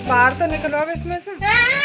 बाहर तो निकलो अब इसमें से।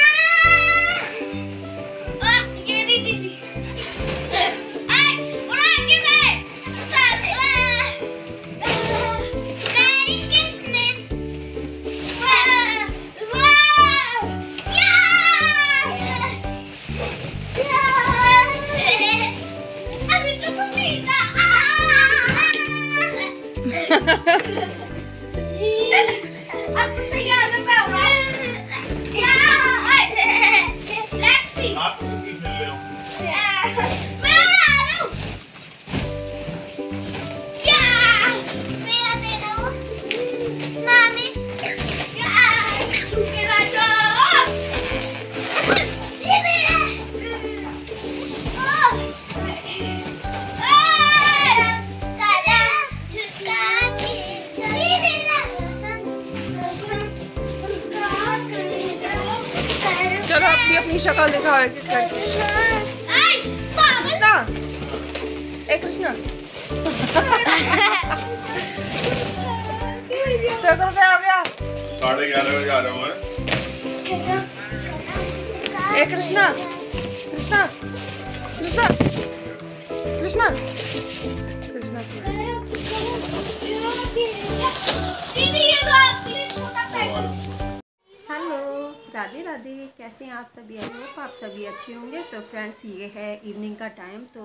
चलो अपनी शक्ल दिखाओ एक एक करके। कृष्णा, ए कृष्णा देखो क्या हो गया। 11:30 बजे आ रहा हूँ मैं। ए कृष्णा, कृष्णा, कृष्णा, कृष्णा, कृष्णा राधे राधे, कैसे हैं आप सभी? आई होप आप सभी अच्छे होंगे। तो फ्रेंड्स, ये है इवनिंग का टाइम, तो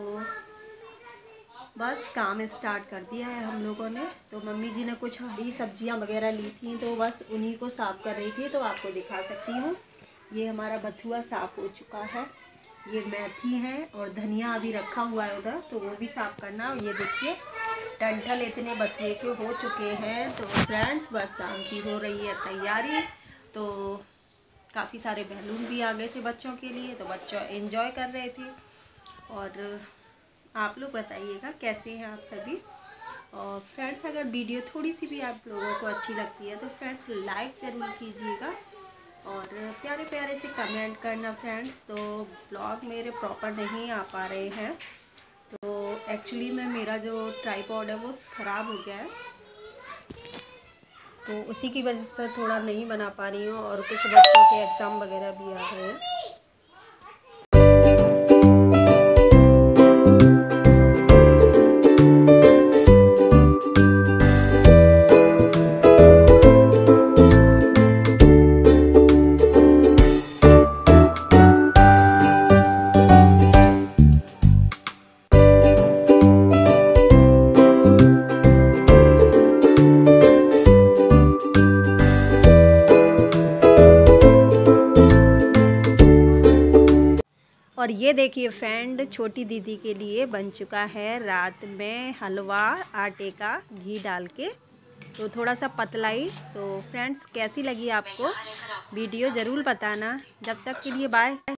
बस काम स्टार्ट कर दिया है हम लोगों ने। तो मम्मी जी ने कुछ हरी सब्जियां वगैरह ली थी, तो बस उन्हीं को साफ़ कर रही थी। तो आपको दिखा सकती हूँ, ये हमारा बथुआ साफ़ हो चुका है। ये मेथी है और धनिया अभी रखा हुआ है उधर, तो वो भी साफ़ करना। और ये देखिए डंठल इतने बथुए के हो चुके हैं। तो फ्रेंड्स, बस शाम की हो रही है तैयारी। तो काफ़ी सारे बैलून भी आ गए थे बच्चों के लिए, तो बच्चों एंजॉय कर रहे थे। और आप लोग बताइएगा कैसे हैं आप सभी। और फ्रेंड्स, अगर वीडियो थोड़ी सी भी आप लोगों को अच्छी लगती है तो फ्रेंड्स लाइक ज़रूर कीजिएगा और प्यारे प्यारे से कमेंट करना फ्रेंड्स। तो ब्लॉग मेरे प्रॉपर नहीं आ पा रहे हैं, तो एक्चुअली में मेरा जो ट्राइपॉड है वो ख़राब हो गया है, तो उसी की वजह से थोड़ा नहीं बना पा रही हूँ। और कुछ बच्चों के एग्ज़ाम वगैरह भी आ रहे हैं। और ये देखिए फ्रेंड, छोटी दीदी के लिए बन चुका है रात में हलवा आटे का घी डाल के, तो थोड़ा सा पतला ही। तो फ्रेंड्स, कैसी लगी आपको वीडियो ज़रूर बताना। जब तक के लिए बाय।